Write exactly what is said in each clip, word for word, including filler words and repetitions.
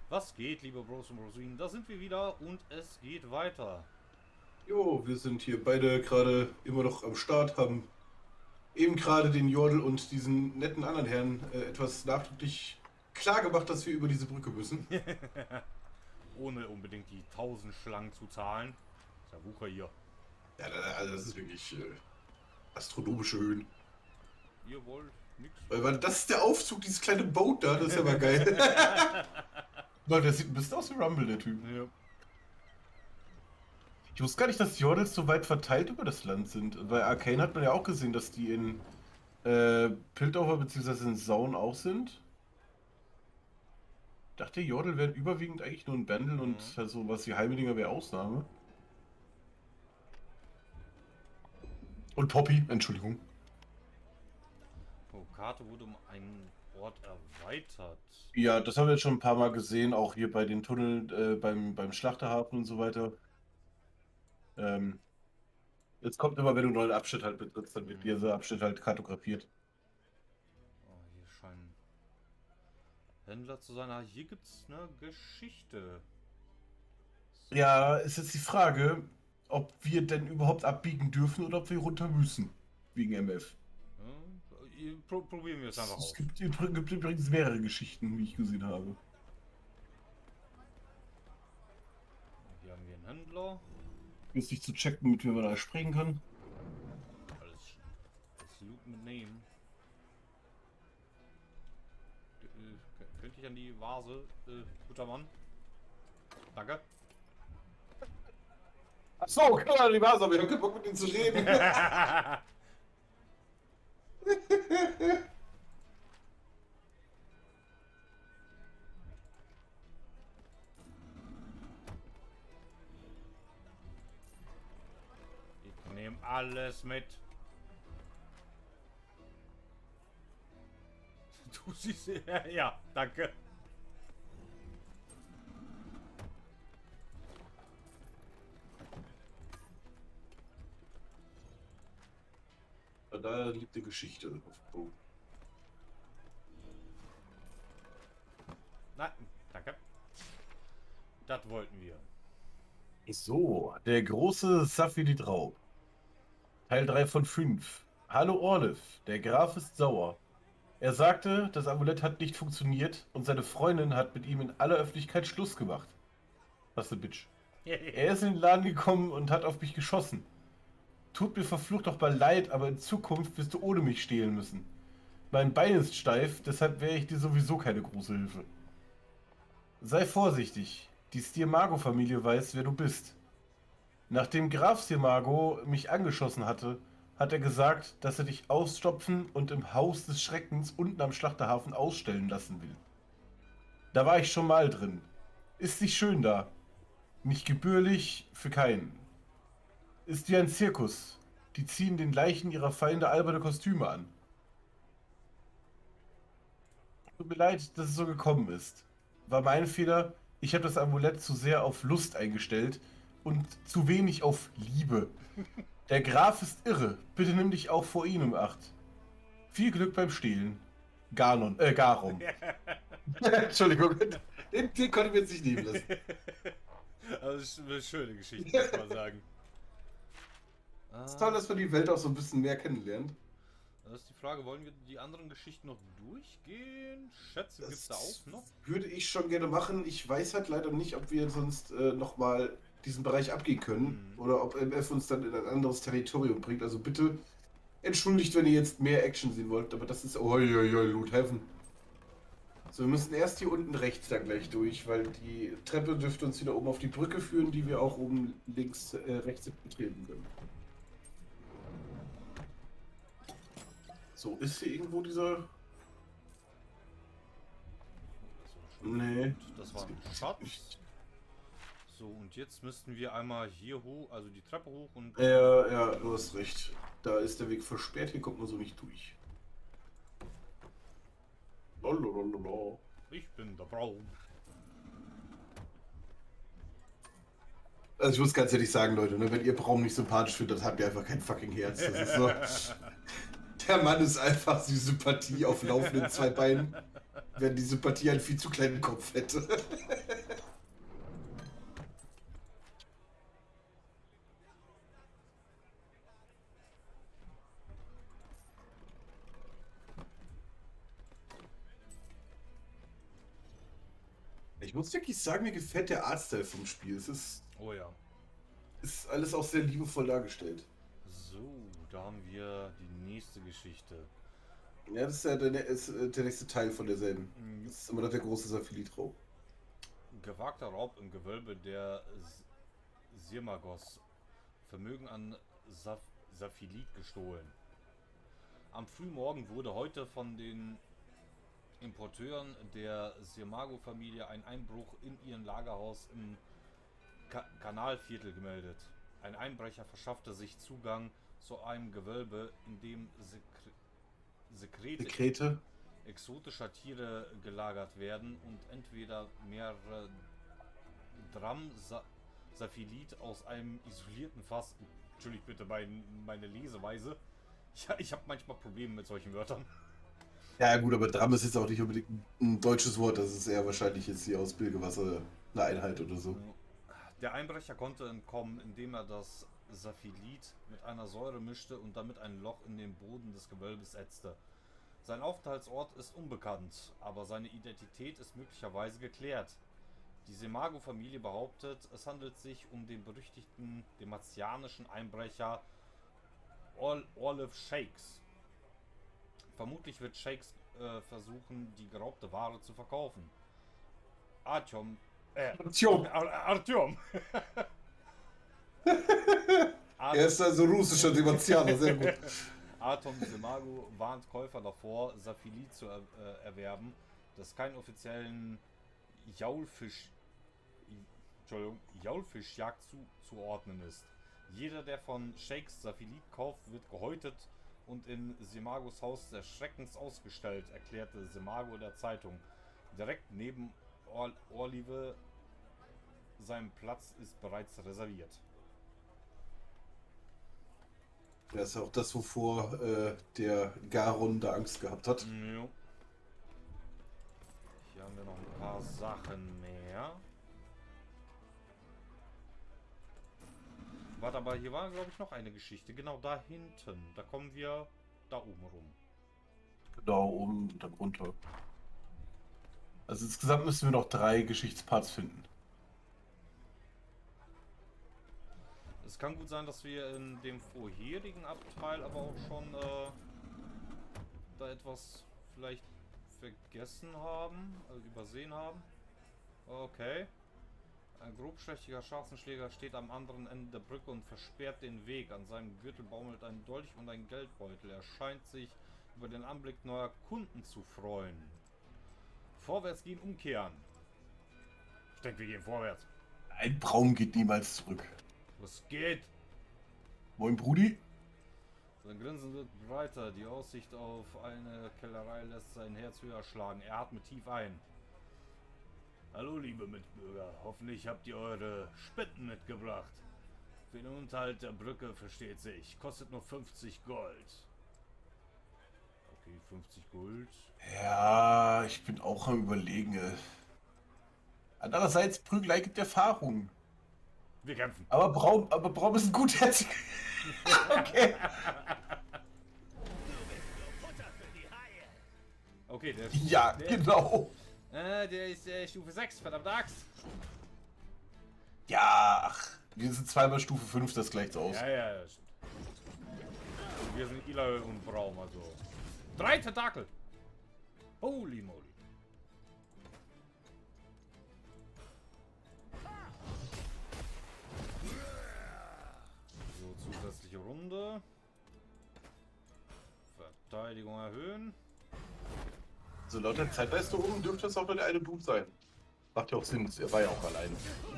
Was geht, liebe Bros und Rosinen? Da sind wir wieder und es geht weiter. Jo, wir sind hier beide gerade immer noch am Start, haben eben gerade den Jordel und diesen netten anderen Herrn äh, etwas nachdrücklich klar gemacht, dass wir über diese Brücke müssen. Ohne unbedingt die tausend Schlangen zu zahlen. Ist ja Wucher hier. Ja, da- also das ist wirklich äh, astronomische Höhen. Ihr wollt nix. Weil, weil das ist der Aufzug, dieses kleine Boot da, das ist ja mal geil. Leute, der sieht ein bisschen aus wie Rumble, der Typ. Ja. Ich wusste gar nicht, dass Jordels so weit verteilt über das Land sind. Bei Arcane hat man ja auch gesehen, dass die in äh, Piltover bzw. in Zaun auch sind. Ich dachte, Jordel wären überwiegend eigentlich nur ein Bandel Mhm. und halt so was wie Heimeldinger wäre Ausnahme. Und Poppy, Entschuldigung. Oh, Karte wurde um einen Ort erweitert. Ja, das haben wir jetzt schon ein paar Mal gesehen, auch hier bei den Tunneln, äh, beim, beim Schlachterhafen und so weiter. Ähm, jetzt kommt immer, wenn du einen neuen Abschnitt halt betrittst, dann wird Mhm. dieser Abschnitt halt kartografiert. Oh, hier scheinen Händler zu sein. Ah, hier gibt's eine Geschichte. So. Ja, ist jetzt die Frage, ob wir denn überhaupt abbiegen dürfen oder ob wir runter müssen. Wegen M F. Ja, pro probieren wir es einfach Es aus. gibt, übr- gibt übrigens mehrere Geschichten, wie ich gesehen habe. Hier haben wir einen Händler. Jetzt nicht zu checken, mit wem man da sprechen kann. Alles, alles Loot mitnehmen. Äh, könnte ich an die Vase, äh, guter Mann? Danke. Achso, klar, die war's, aber ich hab keinen Bock mit ihnen zu reden. Ich nehme alles mit. Du siehst, ja, ja, danke. Da liegt die Geschichte auf dem Boden. Nein, danke. Das wollten wir. So, der große Safiri Draub. Teil drei von fünf. Hallo Orliv, der Graf ist sauer. Er sagte, das Amulett hat nicht funktioniert und seine Freundin hat mit ihm in aller Öffentlichkeit Schluss gemacht. Was ne Bitch. Er ist in den Laden gekommen und hat auf mich geschossen. Tut mir verflucht doch mal leid, aber in Zukunft wirst du ohne mich stehlen müssen. Mein Bein ist steif, deshalb wäre ich dir sowieso keine große Hilfe. Sei vorsichtig, die Stirmago-Familie weiß, wer du bist. Nachdem Graf Stirmago mich angeschossen hatte, hat er gesagt, dass er dich ausstopfen und im Haus des Schreckens unten am Schlachterhafen ausstellen lassen will. Da war ich schon mal drin. Ist nicht schön da. Nicht gebührlich für keinen. Ist wie ein Zirkus. Die ziehen den Leichen ihrer Feinde alberne Kostüme an. Tut mir leid, dass es so gekommen ist. War mein Fehler. Ich habe das Amulett zu sehr auf Lust eingestellt und zu wenig auf Liebe. Der Graf ist irre. Bitte nimm dich auch vor ihm in Acht. Viel Glück beim Stehlen. Ganon, äh, Garum. Entschuldigung, den, den konnte ich mir jetzt nicht nehmen lassen. Also, das ist eine schöne Geschichte, muss man sagen. Es ist toll, dass man die Welt auch so ein bisschen mehr kennenlernt. Das ist die Frage, wollen wir die anderen Geschichten noch durchgehen? Schätze, gibt es da auch noch? Würde ich schon gerne machen. Ich weiß halt leider nicht, ob wir sonst äh, nochmal diesen Bereich abgehen können Mhm. oder ob M F uns dann in ein anderes Territorium bringt. Also bitte entschuldigt, wenn ihr jetzt mehr Action sehen wollt, aber das ist... Oi, oi, oi, Loot Heaven. So, wir müssen erst hier unten rechts dann gleich durch, weil die Treppe dürfte uns wieder oben auf die Brücke führen, die wir auch oben links, äh, rechts betreten können. So, ist hier irgendwo dieser... Das war schon Nee. gut. Das war ein Schatz. So, und jetzt müssten wir einmal hier hoch, also die Treppe hoch und... Ja, ja, du hast recht. Da ist der Weg versperrt, hier kommt man so nicht durch. Lololololo. Ich bin der Braum. Also ich muss ganz ehrlich sagen, Leute, ne, wenn ihr Braum nicht sympathisch findet, habt ihr einfach kein fucking Herz. Das ist so. Der Mann ist einfach die Sympathie auf laufenden zwei Beinen. Wenn die Sympathie einen viel zu kleinen Kopf hätte. Ich muss wirklich sagen, mir gefällt der Artstyle vom Spiel. Es ist, Oh ja. ist alles auch sehr liebevoll dargestellt. So, da haben wir die nächste Geschichte. Ja, das ist ja der, ist äh, der nächste Teil von derselben. Mhm. Das ist immer noch der große Saphilit-Raub. Gewagter Raub im Gewölbe der S- Sirmagos. Vermögen an Saf Saphilit gestohlen. Am Frühmorgen wurde heute von den Importeuren der Sirmago-Familie ein Einbruch in ihren Lagerhaus im Ka Kanalviertel gemeldet. Ein Einbrecher verschaffte sich Zugang zu einem Gewölbe, in dem Sekre Sekrete Sekrete? exotischer Tiere gelagert werden und entweder mehrere Dram Sa Saphilit aus einem isolierten Fass. Entschuldigt bitte mein, meine Leseweise. Ja, ich habe manchmal Probleme mit solchen Wörtern. Ja, gut, aber Dram ist jetzt auch nicht unbedingt ein deutsches Wort. Das ist eher wahrscheinlich jetzt hier aus Bilgewasser eine Einheit oder so. Der Einbrecher konnte entkommen, indem er das Saphilit mit einer Säure mischte und damit ein Loch in den Boden des Gewölbes ätzte. Sein Aufenthaltsort ist unbekannt, aber seine Identität ist möglicherweise geklärt. Die Sirmago-Familie behauptet, es handelt sich um den berüchtigten, den martianischen Einbrecher Or Orlev Shakes. Vermutlich wird Shakes äh, versuchen, die geraubte Ware zu verkaufen. Artyom. Äh, Artyom. Ar Artyom. Er ist also russischer Demartianer, sehr gut. Artyom Sirmago warnt Käufer davor, Saphilit zu er äh, erwerben, das keinen offiziellen Jaulfisch, Entschuldigung, Jaulfischjagd zuzuordnen ist. Jeder, der von Shakes Saphilit kauft, wird gehäutet und in Sirmagos Haus des Schreckens ausgestellt, erklärte Sirmago der Zeitung. Direkt neben Or Orlive, sein Platz ist bereits reserviert. Das ist auch das, wovor äh, der Garon da Angst gehabt hat. Jo. Hier haben wir noch ein paar Sachen mehr. Warte, aber hier war, glaube ich, noch eine Geschichte. Genau da hinten. Da kommen wir da oben rum. Genau, oben und dann runter. Also insgesamt müssen wir noch drei Geschichtsparts finden. Es kann gut sein, dass wir in dem vorherigen Abteil aber auch schon äh, da etwas vielleicht vergessen haben, also übersehen haben. Okay. Ein grobschlächtiger Straßenschläger steht am anderen Ende der Brücke und versperrt den Weg. An seinem Gürtel baumelt ein Dolch und ein Geldbeutel. Er scheint sich über den Anblick neuer Kunden zu freuen. Vorwärts gehen, umkehren. Ich denke, wir gehen vorwärts. Ein Braum geht niemals zurück. Was geht? Moin, Brudi. Sein Grinsen wird breiter. Die Aussicht auf eine Kellerei lässt sein Herz höher schlagen. Er atmet tief ein. Hallo, liebe Mitbürger. Hoffentlich habt ihr eure Spenden mitgebracht. Für den Unterhalt der Brücke versteht sich. Kostet nur fünfzig Gold. Okay, fünfzig Gold. Ja, ich bin auch am Überlegen. Andererseits, Prügelei gibt Erfahrung. Wir kämpfen. Aber Braum, aber Braum ist ein gutherzig. Okay. Okay, der Ja, der, genau. Äh, der ist äh, Stufe sechs, verdammte Axt. Ja, ach, wir sind zweimal Stufe fünf, das gleicht aus. Ja, ja, ja, stimmt. Wir sind Ila und Braum, also. Drei Tentakel! Holy moly. So, zusätzliche Runde. Verteidigung erhöhen. So laut der Zeitleiste oben dürfte das auch nur der eine Dude sein. Macht ja auch Sinn, er war ja auch allein.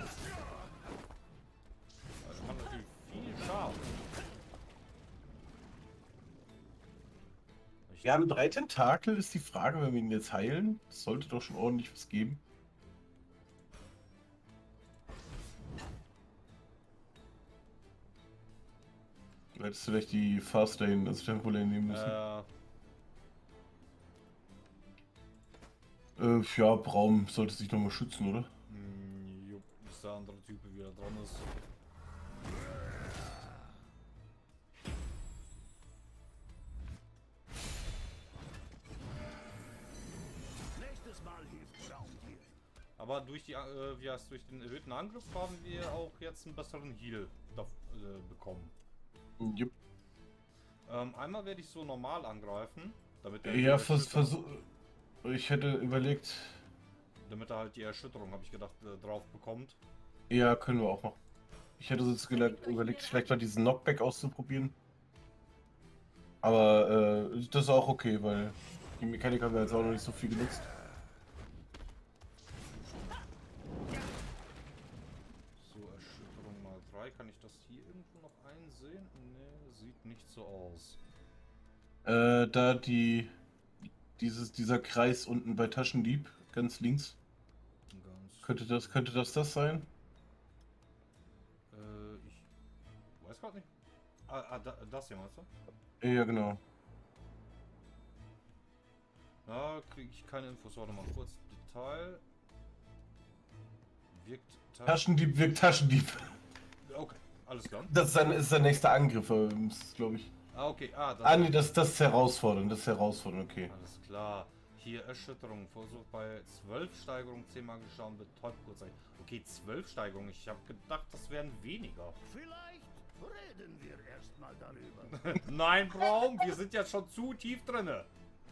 Also macht natürlich viel Schaden. Ich Wir haben drei Tentakel, ist die Frage, wenn wir ihn jetzt heilen. Das sollte doch schon ordentlich was geben. Du hättest vielleicht die Fastlane, also Tempo Lane nehmen müssen. Äh, Äh, ja, Braum sollte sich nochmal schützen, oder? Hm, jupp, bis der andere Typ wieder dran ist. Nächstes Mal hilft Braum dir. Aber durch die, äh, wie heißt, durch den erhöhten Angriff haben wir auch jetzt einen besseren Heal da, äh, bekommen. Jupp. Ähm, einmal werde ich so normal angreifen, damit er Ja, die vers Erschütterung- versuch. Ich hätte überlegt. damit er halt die Erschütterung, habe ich gedacht, äh, drauf bekommt. Ja, können wir auch machen. Ich hätte sonst gele- überlegt, vielleicht mal diesen Knockback auszuprobieren. Aber äh, das ist auch okay, weil die Mechanik haben wir jetzt auch noch nicht so viel genutzt. So, Erschütterung mal drei. Kann ich das hier irgendwo noch einsehen? Ne, sieht nicht so aus. Äh, da die dieses dieser Kreis unten bei Taschendieb, ganz links. Ganz Könnte das könnte das das sein? Äh, ich weiß gerade nicht. Ah, ah da, das hier meinst du? Ja, genau. Da kriege ich keine Infos. Warte mal kurz. Detail. Wirkt Ta- Taschendieb wirkt Taschendieb. Okay, alles klar. Das ist, ein, ist der nächste Angriff, glaube ich. Ah, okay. Ah, das Ah, nee, das, das ist herausfordernd. Das ist herausfordernd, okay. Alles klar. Hier Erschütterung. Versuch bei zwölf Steigerungen zehnmal geschaut, betäubt kurzzeitig. Okay, zwölf Steigerungen. Ich habe gedacht, das wären weniger. Vielleicht reden wir erstmal darüber. Nein, Braum, wir sind ja schon zu tief drinne.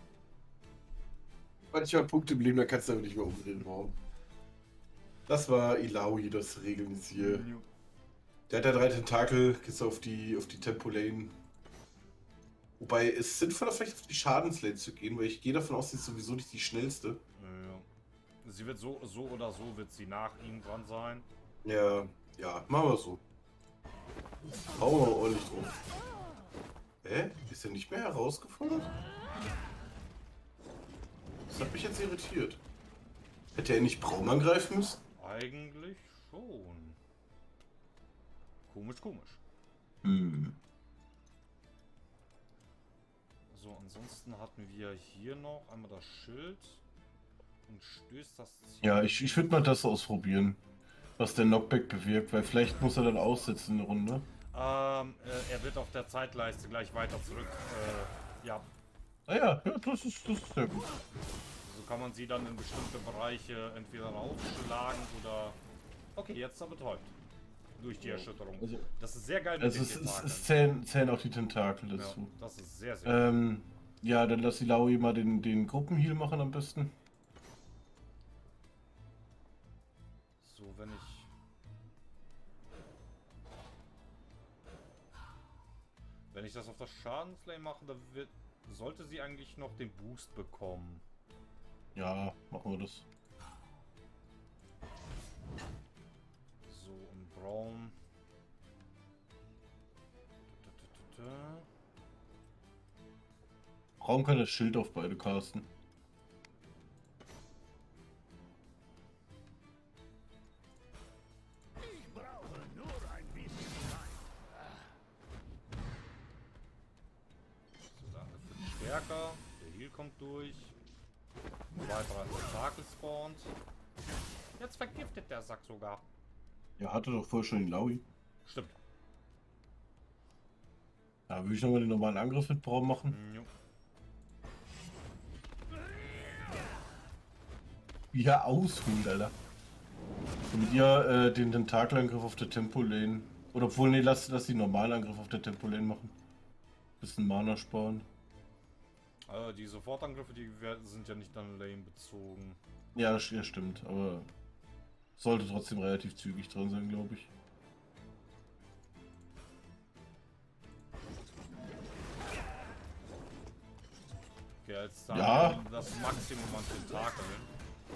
Manchmal Punkte im Leben, da kannst du aber nicht mehr umdrehen, warum? Das war Ilaoi, das Regeln ist hier. Der hat ja drei Tentakel, gehst auf die, auf die Tempo-Lane. Wobei es sinnvoller vielleicht auf die Schadenslane zu gehen, weil ich gehe davon aus, sie ist sowieso nicht die schnellste. Ja. Sie wird so, so oder so wird sie nach ihm dran sein. Ja, ja, machen wir so. Hauen wir ordentlich drauf. Hä? Ist er nicht mehr herausgefordert? Das hat mich jetzt irritiert. Hätte er nicht Braum angreifen müssen? Eigentlich schon. Komisch, komisch. Hm. So, ansonsten hatten wir hier noch einmal das Schild und stößt das Ziel. Ja, ich, ich würde mal das ausprobieren, was der Knockback bewirkt, weil vielleicht muss er dann aussetzen in der Runde. Ähm, äh, er wird auf der Zeitleiste gleich weiter zurück. Äh, ja, Ah ja, ja, das ist, das ist sehr gut. so kann man sie dann in bestimmte Bereiche entweder raufschlagen oder. Okay, jetzt aber betäubt. Durch die Erschütterung. Also, Das ist sehr geil mit also den es, es, Tentakeln. es zählen, zählen auch die Tentakel Ja, dazu. das ist sehr, sehr gut. Ähm, ja, dann lass die Laui mal den, den Gruppenheal machen am besten. So, wenn ich. Wenn ich das auf das Schadenslane mache, dann wird, sollte sie eigentlich noch den Boost bekommen. Ja, machen wir das. So, im Braum. Da, da, da, da. Raum kann das Schild auf beide casten. Ich brauche nur ein bisschen Zeit. So, danke für den Stärker. Der Heal kommt durch. Ein weiterer Tentakel spawnt. Jetzt vergiftet der Sack sogar. Ja, hatte doch vorher schon den Laui. Stimmt. Ja, würde ich nochmal den normalen Angriff mit Braum machen. Jo. Ja, ausholen, Alter. Damit ihr äh, den Tentakelangriff auf der Tempo-Lane. Oder obwohl, nee, lass, lass die normalen Angriff auf der Tempo-Lane machen. Bisschen Mana sparen. Äh, die Sofortangriffe, die wer- sind ja nicht dann lane bezogen. Ja, das ja, stimmt, aber sollte trotzdem relativ zügig drin sein, glaube ich. Okay, jetzt da Ja. das Maximum an Tentakeln.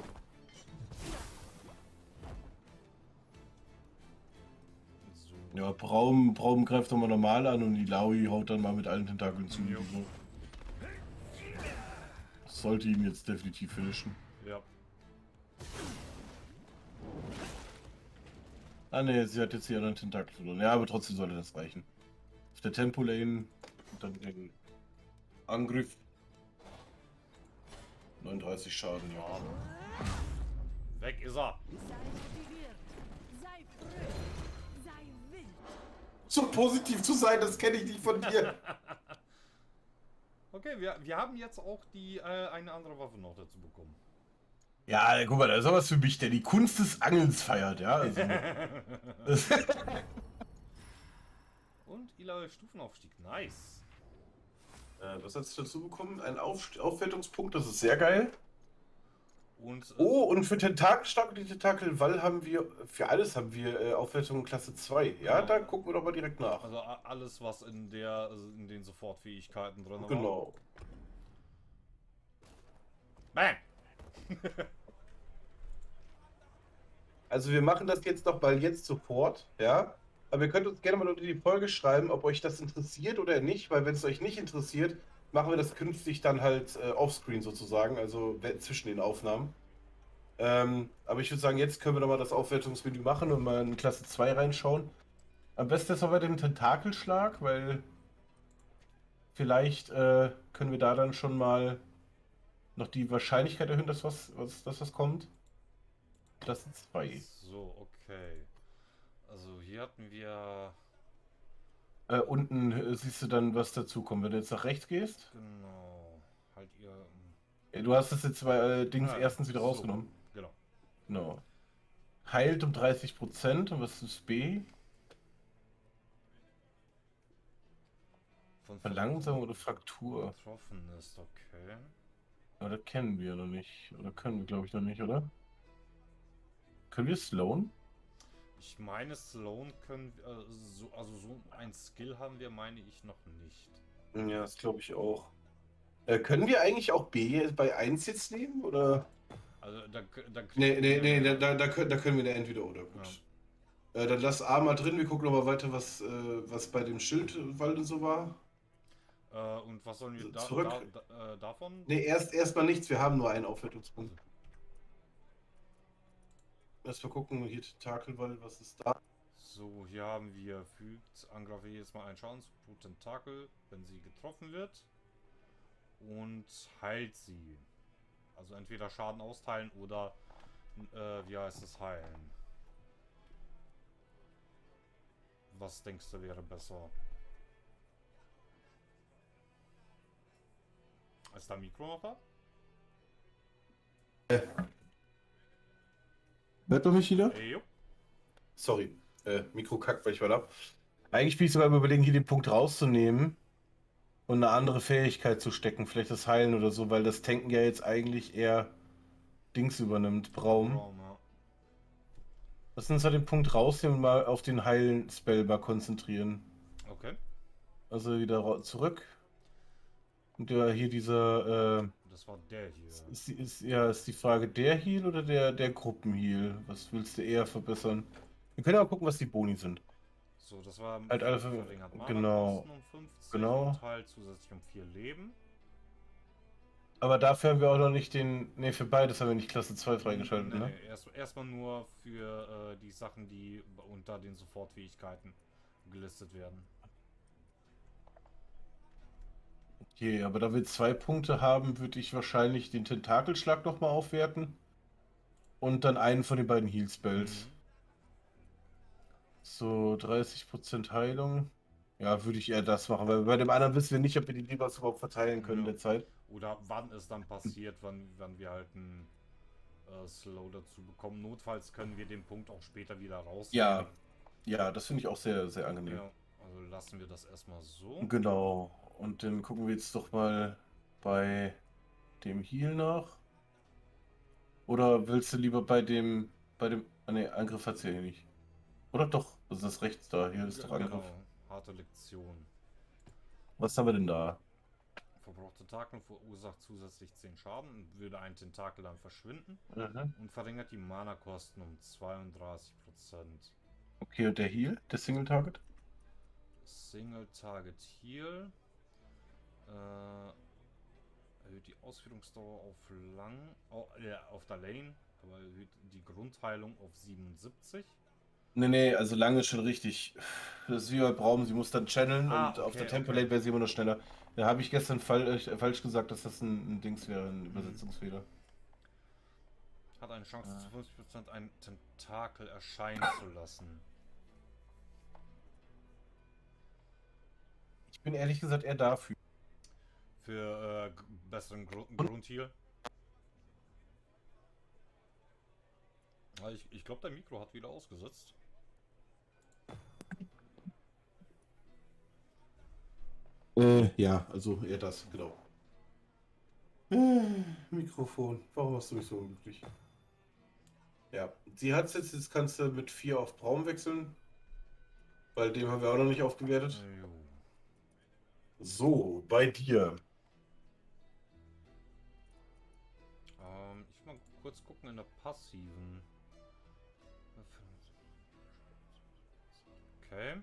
So. Ja, Braum, Braum greift nochmal normal an und die Laui haut dann mal mit allen Tentakeln zu. Jo. So. Das sollte ihn jetzt definitiv finishen. Ja. Ah ne, sie hat jetzt hier einen Tentakel verloren. Ja, aber trotzdem sollte das reichen. Auf der Tempo-Lane und dann den Angriff. neununddreißig Schaden, ja. Ja. Weg ist er. Sei motiviert. Sei fröhlich. Sei wild. So positiv zu sein, das kenne ich nicht von dir. Okay, wir, wir haben jetzt auch die äh, eine andere Waffe noch dazu bekommen. Ja, guck mal, das ist sowas für mich, der die Kunst des Angelns feiert, ja. Also, das, Und Ila Stufenaufstieg. Nice. äh, was hast du dazu bekommen? Ein Auf Aufwertungspunkt, das ist sehr geil. Und äh, Oh, und für Tentakelstark und die Tentakelwall haben wir, für alles haben wir äh, Aufwertung Klasse zwei. Ja, Genau. da gucken wir doch mal direkt nach. also a- alles, was in der also in den Sofortfähigkeiten drin war. Genau. Bam! Also wir machen das jetzt doch mal jetzt sofort, ja. Aber ihr könnt uns gerne mal unter die Folge schreiben, ob euch das interessiert oder nicht, weil wenn es euch nicht interessiert, machen wir das künftig dann halt äh, offscreen sozusagen, also we- zwischen den Aufnahmen. Ähm, aber ich würde sagen, jetzt können wir noch mal das Aufwertungsmenü machen und mal in Klasse zwei reinschauen. Am besten ist aber den Tentakelschlag, weil vielleicht äh, können wir da dann schon mal noch die Wahrscheinlichkeit erhöhen, dass was, was, dass was kommt. Klasse zwei. So, okay. Also hier hatten wir Äh, unten äh, siehst du dann, was dazu kommt. Wenn du jetzt nach rechts gehst, genau halt ihr ähm, äh, du hast das jetzt bei äh, Dings ah, erstens wieder so, rausgenommen. Genau. Genau. Heilt um dreißig Prozent. Und was ist B? Von Verlangsamung oder Fraktur? Getroffen ist, okay. Aber das kennen wir noch nicht. Oder können wir, glaube ich, noch nicht, oder? Können wir Sloan? Ich meine, Sloan können wir, äh, so, also so ein Skill haben wir, meine ich, noch nicht. Ja, das glaube ich auch. Äh, können wir eigentlich auch B bei eins jetzt nehmen? Oder? Also da, da Nee, nee, nee, da, da, da können da können wir eine Entweder-Oder. Gut. Äh, dann lass A mal drin, wir gucken noch mal weiter, was, äh, was bei dem Schildwald und so war. Äh, und was sollen wir da, Zurück. da, da, äh, davon? Nee, erst erstmal nichts, wir haben nur einen Aufwertungspunkt. Lass mal gucken, hier Tentakelwald, was ist da? So, hier haben wir, fügt Angreifer jedes Mal einen Schaden zu pro Tentakel, wenn sie getroffen wird. Und heilt sie. Also entweder Schaden austeilen oder, äh, wie heißt es, heilen. Was denkst du wäre besser? Ist da Mikro noch da? Hört man mich wieder? Ey, jo. Sorry, äh, Mikro kackt, weil ich war ab. Eigentlich bin ich sogar überlegen, hier den Punkt rauszunehmen und eine andere Fähigkeit zu stecken. Vielleicht das Heilen oder so, weil das Tanken ja jetzt eigentlich eher Dings übernimmt, Braum. Raum, ja. Lass uns halt den Punkt rausnehmen und mal auf den Heilen-Spellbar konzentrieren. Okay. Also wieder ra- zurück. Und ja, hier dieser, äh, Das war der hier. ist, die- ist, ja, ist die Frage der Heal oder der, der Gruppenheal? Was willst du eher verbessern? Wir können ja mal gucken, was die Boni sind. So, das war Halt alle- verringert Mana genau, Kosten um fünfzig genau. und halt zusätzlich um vier Leben. Aber dafür haben wir auch noch nicht den. Ne, für beides haben wir nicht Klasse zwei freigeschaltet, Nee, ne? nee, erst, erstmal nur für äh, die Sachen, die unter den Sofortfähigkeiten gelistet werden. Okay, aber da wir zwei Punkte haben, würde ich wahrscheinlich den Tentakelschlag nochmal aufwerten. Und dann einen von den beiden Heal-Spells. Mhm. So, dreißig Prozent Heilung. Ja, würde ich eher das machen, weil bei dem anderen wissen wir nicht, ob wir die Lebers überhaupt verteilen können in Ja. der Zeit. Oder wann es dann passiert, wann, wann wir halt einen äh, Slow dazu bekommen. Notfalls können wir den Punkt auch später wieder raus. Ja, ja, das finde ich auch sehr, sehr angenehm. Ja, also lassen wir das erstmal so. Genau. Und dann gucken wir jetzt doch mal bei dem Heal nach. Oder willst du lieber bei dem, bei dem, ah ne, Angriff hat's ja hier nicht. Oder doch, das ist das rechts da, hier ist doch Angriff. Genau, harte Lektion. Was haben wir denn da? Verbraucht Tentakel verursacht zusätzlich zehn Schaden und würde ein Tentakel dann verschwinden Mhm. und verringert die Mana-Kosten um zweiunddreißig Prozent. Okay, und der Heal, der Single Target? Single Target Heal. Äh, erhöht die Ausführungsdauer auf lang, au- äh, auf der Lane, aber erhöht die Grundheilung auf siebenundsiebzig. Nee, nee, also lange ist schon richtig. Das ist wie bei Braum, sie muss dann channeln Ah, und auf der okay, Template okay. wäre sie immer noch schneller. Da habe ich gestern fall, äh, falsch gesagt, dass das ein, ein Dings wäre, ein Mhm. Übersetzungsfehler. Hat eine Chance, Ah. zu fünfzig Prozent ein Tentakel erscheinen zu lassen. Ich bin ehrlich gesagt eher dafür. Für äh, g- besseren Gru Und- Grundheal. Ah, Ich, ich glaube, dein Mikro hat wieder ausgesetzt. Äh, ja, also eher das, genau. Äh, Mikrofon. Warum machst du mich so unglücklich? Ja, sie hat es jetzt, jetzt kannst du mit vier auf Braum wechseln. Weil dem haben wir auch noch nicht aufgewertet. Jo. So, bei dir. Ähm, ich mal kurz gucken in der passiven. Okay.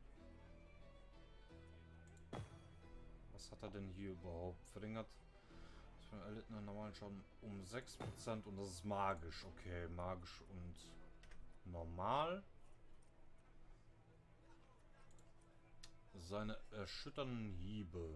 Was hat er denn hier überhaupt? Verringert das von erlittenen normalen Schaden um sechs Prozent und das ist magisch. Okay, magisch und normal. Seine erschütternden Hiebe.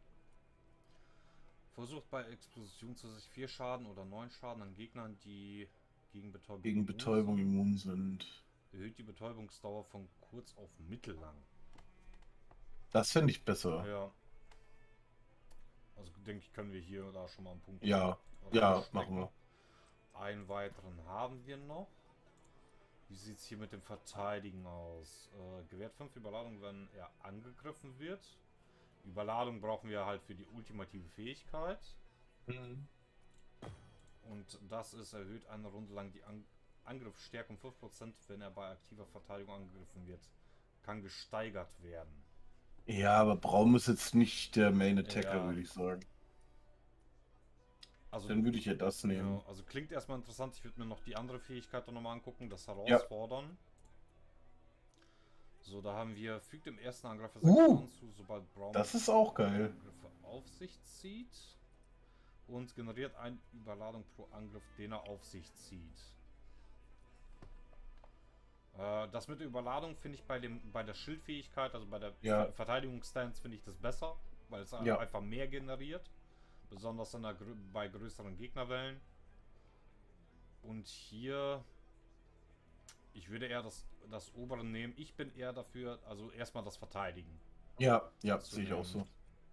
Versucht bei Explosion zusätzlich vier Schaden oder neun Schaden an Gegnern, die gegen Betäubung, Gegen immun Betäubung sind. immun sind. Erhöht die Betäubungsdauer von kurz auf mittellang. Das fände ich besser. Ja. Also denke ich, können wir hier da schon mal einen Punkt Ja, ja, reinstecken. machen wir. Einen weiteren haben wir noch. Wie sieht es hier mit dem Verteidigen aus? Äh, gewährt fünf Überladungen, wenn er angegriffen wird. Überladung brauchen wir halt für die ultimative Fähigkeit. Mhm. Und das ist erhöht eine Runde lang die An Angriffsstärke um fünf Prozent, wenn er bei aktiver Verteidigung angegriffen wird. Kann gesteigert werden. Ja, aber Braum ist jetzt nicht der Main Attacker, Ja. würde ich sagen. Also, Dann würde ich ja das nehmen. ja, also klingt erstmal interessant. Ich würde mir noch die andere Fähigkeit nochmal angucken. Das Herausfordern. So, da haben wir, fügt im ersten Angreifer sechs Uh, Schaden zu, sobald Braum Das ist auch geil. Angriffe auf sich zieht. Und generiert eine Überladung pro Angriff, den er auf sich zieht. Äh, das mit der Überladung finde ich bei dem bei der Schildfähigkeit, also bei der Ja. Ver Verteidigungsstance finde ich das besser, weil es Ja. einfach mehr generiert. Besonders in der grö bei größeren Gegnerwellen. Und hier, ich würde eher das, das obere nehmen. Ich bin eher dafür, also erstmal das Verteidigen. Ja, ja, zu sehe ich auch nehmen. so.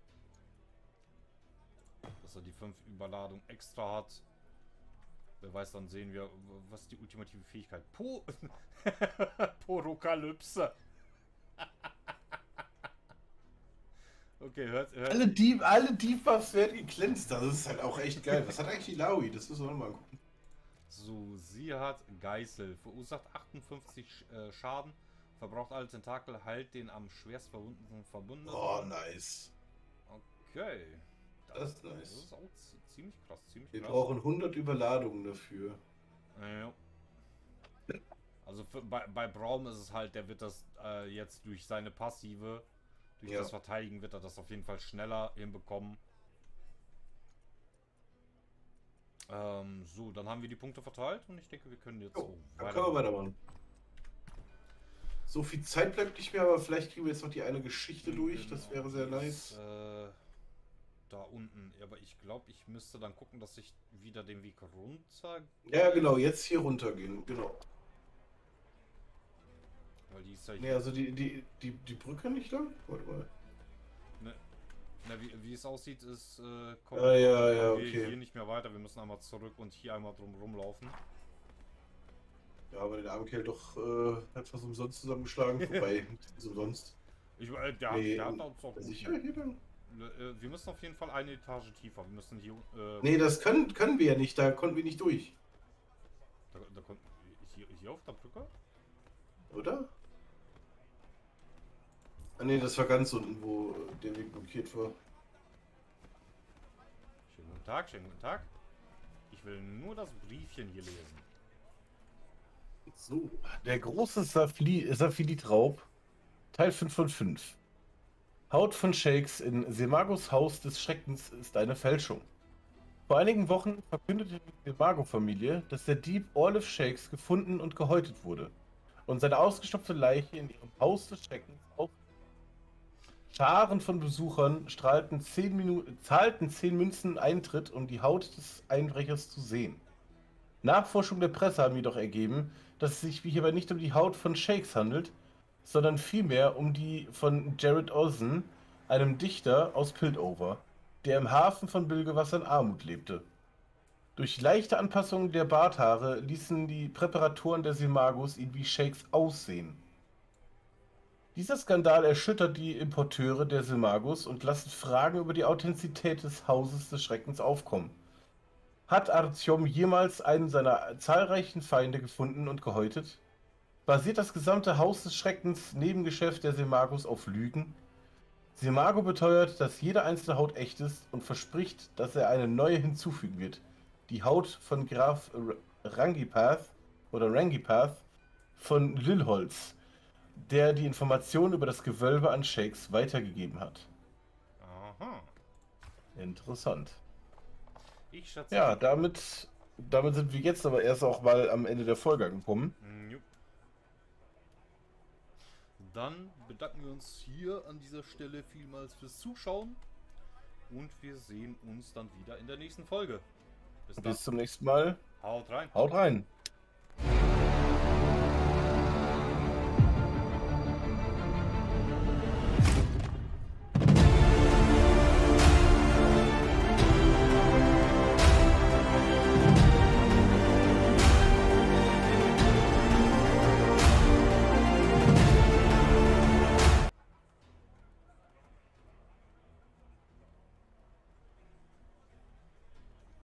Dass er die fünf Überladung extra hat. Wer weiß, dann sehen wir, was ist die ultimative Fähigkeit. Po Porokalypse. Okay, hört, hört. Alle Deep, alle Debuffs werden geglänzt. Das ist halt auch echt geil. Was hat eigentlich die Laui? Das müssen wir nochmal gucken. So, sie hat Geißel. Verursacht achtundfünfzig äh, Schaden. Verbraucht alle Tentakel. Heilt den am schwerst verwundeten Verbündeten. Oh, nice. Okay. Das ist Das nice. ist auch zi- ziemlich krass. Ziemlich Wir krass. brauchen hundert Überladungen dafür. Ja. Also für, bei, bei Braum ist es halt, der wird das äh, jetzt durch seine Passive, durch Ja. das Verteidigen wird er das auf jeden Fall schneller hinbekommen. Ähm, so, dann haben wir die Punkte verteilt und ich denke, wir können jetzt Oh, so dann können wir weitermachen. So viel Zeit bleibt nicht mehr, aber vielleicht kriegen wir jetzt noch die eine Geschichte durch. Das wäre sehr Die nice. ist, äh, da unten. Aber ich glaube, ich müsste dann gucken, dass ich wieder den Weg runter. Ja, genau, jetzt hier runtergehen. Genau. Weil die ist ja hier. Ne, also die, die, die, die Brücke nicht lang? Warte mal. Ne, na, wie, wie es aussieht, ist. Äh, komm, Ah, ja, ja, kommen wir okay. hier nicht mehr weiter. Wir müssen einmal zurück und hier einmal drum rumlaufen. Ja, aber den armen Kerl doch äh, etwas umsonst zusammengeschlagen. Wobei, nichts umsonst. Ich, äh, der, Nee, der hat uns auch gut. Sicher hier lang? Äh, wir müssen auf jeden Fall eine Etage tiefer. Wir müssen hier. Äh, Nee, das können, können wir ja nicht. Da konnten wir nicht durch. da, da kommt, hier, hier auf der Brücke? Oder? Ah ne, das war ganz unten, wo äh, der Weg blockiert war. Schönen guten Tag, schönen guten Tag. Ich will nur das Briefchen hier lesen. So, der große Safli- Saphilitraub, Teil fünf von fünf. Haut von Shakes in Semagos Haus des Schreckens ist eine Fälschung. Vor einigen Wochen verkündete die Semago-Familie, dass der Dieb Orlif Shakes gefunden und gehäutet wurde. und seine ausgestopfte Leiche in ihrem Haus des Schreckens auf. Scharen von Besuchern strahlten zehn Minuten, zahlten zehn Münzen Eintritt, um die Haut des Einbrechers zu sehen. Nachforschungen der Presse haben jedoch ergeben, dass es sich hierbei nicht um die Haut von Shakes handelt, sondern vielmehr um die von Jared Olsen, einem Dichter aus Piltover, der im Hafen von Bilgewasser in Armut lebte. Durch leichte Anpassungen der Barthaare ließen die Präparatoren der Silmagus ihn wie Shakes aussehen. Dieser Skandal erschüttert die Importeure der Silmagus und lässt Fragen über die Authentizität des Hauses des Schreckens aufkommen. Hat Artyom jemals einen seiner zahlreichen Feinde gefunden und gehäutet? Basiert das gesamte Haus des Schreckens Nebengeschäft der Silmagus auf Lügen? Silmago beteuert, dass jede einzelne Haut echt ist und verspricht, dass er eine neue hinzufügen wird. Die Haut von Graf Rangipath oder Rangipath von Lilholz, der die Informationen über das Gewölbe an Shakes weitergegeben hat. Aha. Interessant. Ich schätze. Ja, damit, damit sind wir jetzt aber erst auch mal am Ende der Folge angekommen. Jupp. Dann bedanken wir uns hier an dieser Stelle vielmals fürs Zuschauen und wir sehen uns dann wieder in der nächsten Folge. Bis dann. Bis zum nächsten Mal. Haut rein. Haut rein.